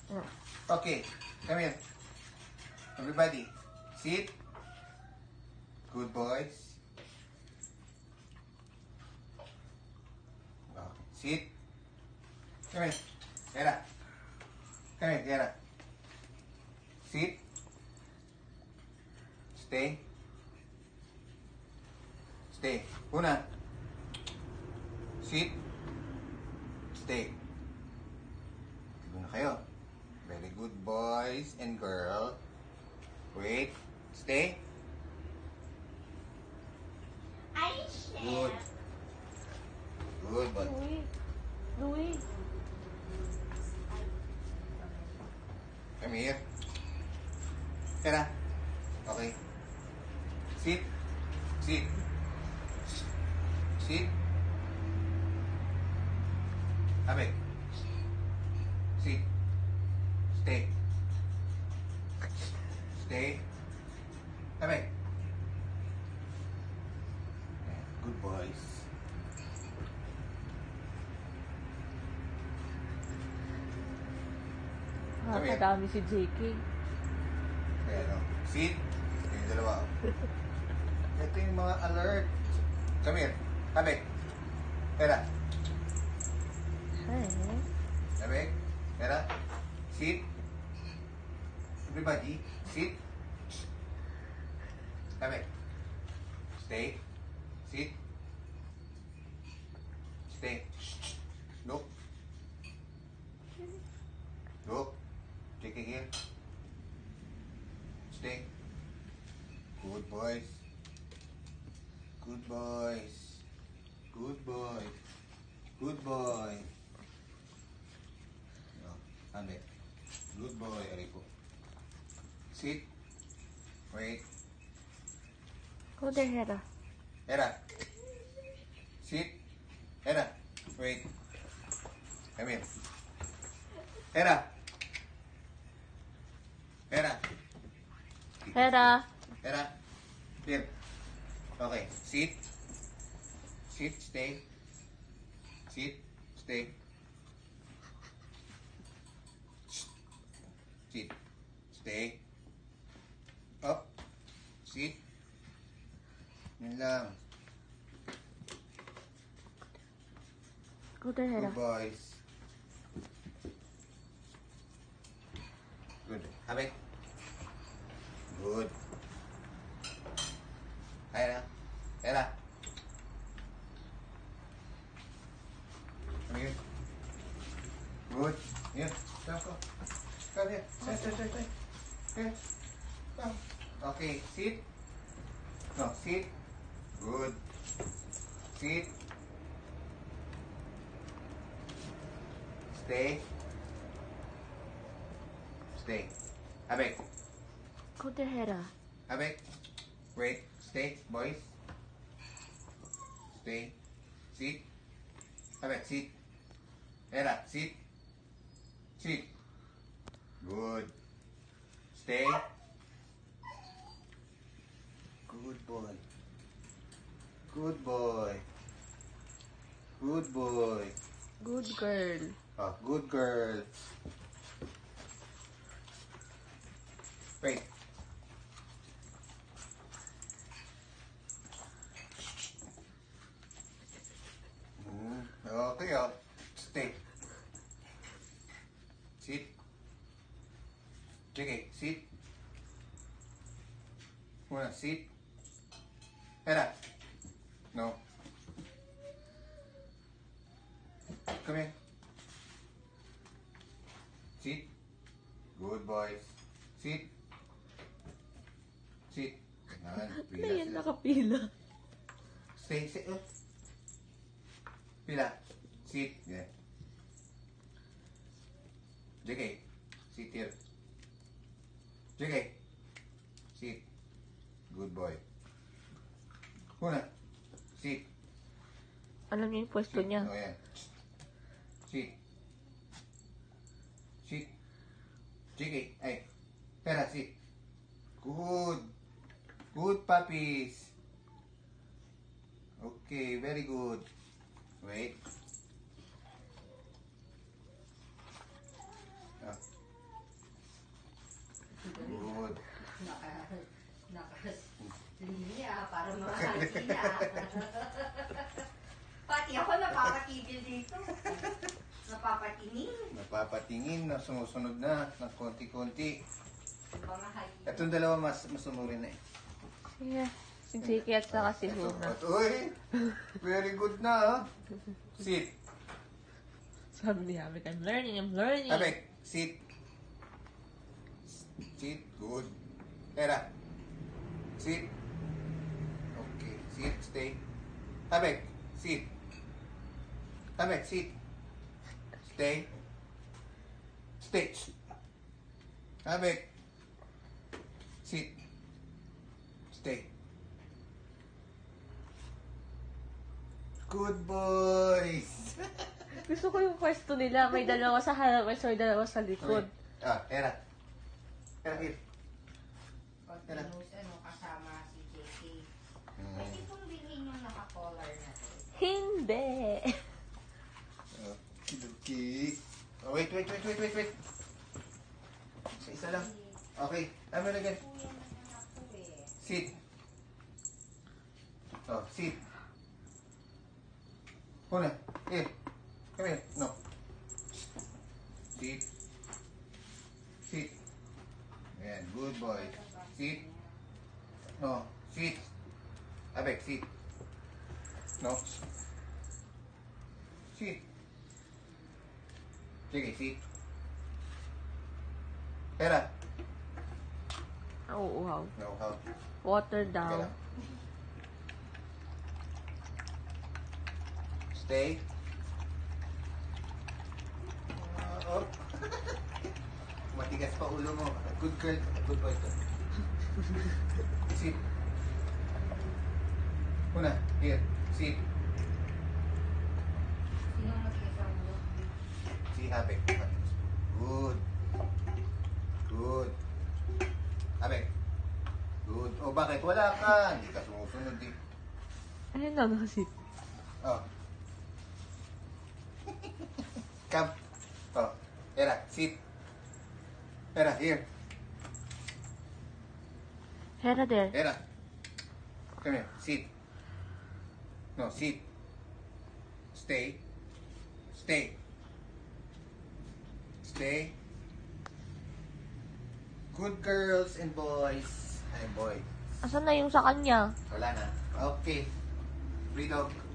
Okay, come here. Everybody, sit. Good boys. Okay, sit. Come here. Hera. Come here, Hera. Sit. Stay. Stay. Huna. Sit. Stay. Muna kayo. Very good, boys and girl. Wait. Stay. Good. Good, but... Louie. Come here. Hera. Okay. Sit. Sit. Sit. Habaek. Sit. Stay. Stay. Habaek. Good boys. Nakakadami si JK. Kaya no. Sit. Yung dalawa. Ito yung mga alert. Come here. Habaek. Hera. Hi. Habaek. Hera. Sit. Everybody. Sit. Habaek. Stay. Sit. Stay. Look. Look. Take it here. Stay. Good boys. Good boys. Good boy. Good boy. No, Habaek. Good boy, Arico. Sit. Wait. Go there, Hera. Hera. Sit. Hera. Wait. Come here. Hera. Hera. Hera. Hera. Here. Okay. Sit. Sit. Stay. Sit. Stay. Sit. Stay. Up. Sit. Yun lang. Go there, Hera. Good boys. Good. Habaek. Good. Hera. Hera. Come here. Good. Here. Come, come. Come here. Sit. Here. Come. Okay. Sit. No, sit. Good. Sit. Stay. Stay. Habaek. Go there, Hera. Habaek. Wait. Stay, boys. Stay. Sit. Habaek, sit. Hera, sit. Sit. Good. Stay. Good boy. Good boy. Good boy. Good girl. Oh, good girl. Wait. Okay, oh. Stay. Sit. Okay, sit. Wanna sit? Hera. No. Come here. Sit. Good boys. Sit. Sit. Yan. Ano yan, nakapila? Stay. Sit. Oh. Pila. Sit. Yeah. JK. Sit here. JK. Sit. Good boy. Huna. Sit. Alam niyo yung pwesto niya. Oh, yeah. Sit. Sit. JK. Ay. Hera, sit. Good. Good puppies. Okay, very good. Wait. kanina. Pati ako napapatigil dito. Napapatingin. Napapatingin na sumusunod na ng konti-konti. Mga hyena. Itong dalawa mas masumuri na eh. Yeah. Si Jake at saka si Huna. Uy, very good na ha. Sit. Sabi ni Habaek, I'm learning. Habaek, sit. Sit, good. Hera, sit. Okay, sit, stay. Habaek, sit. Habaek, sit. Stay. Stay. Habaek, sit. Stay. Good boys. Gusto ko yung pwesto nila. May dalawa sa harap, may dalawa sa likod. Hera. Hera, here. Continuous, kasama si JK. Pwede kong bilhin yung naka-collar na to. Hindi. Okay. Oh, wait. Isa lang. Okay. Ano na again? Kuya naman ako eh. Sit. Oh, sit. Huna, here. Come here. No. Sit. Sit. Ayan, good boy. Sit. No, sit. Habaek, sit. No. Sit. Sige, sit. Hera. Oo, wow. No, how? Water down. Hera. Stay. Oh. Matigas pa ulo mo. Good girl. Good boy to. Sit. Huna, here. Sit. Sino matigas ang ulo? Si Habaek. Good. Good. Habaek. Good. Oh, bakit? Wala ka. Hindi ka sumusunod eh. Ayun na, nakasit. Oh. Come. Oh. Hera, sit. Hera, here. Hera there. Hera. Come here. Sit. No, sit. Stay. Stay. Stay. Good girls and boys. Ay, boy. Asan na yung sa kanya? Wala na. Okay. Free dog.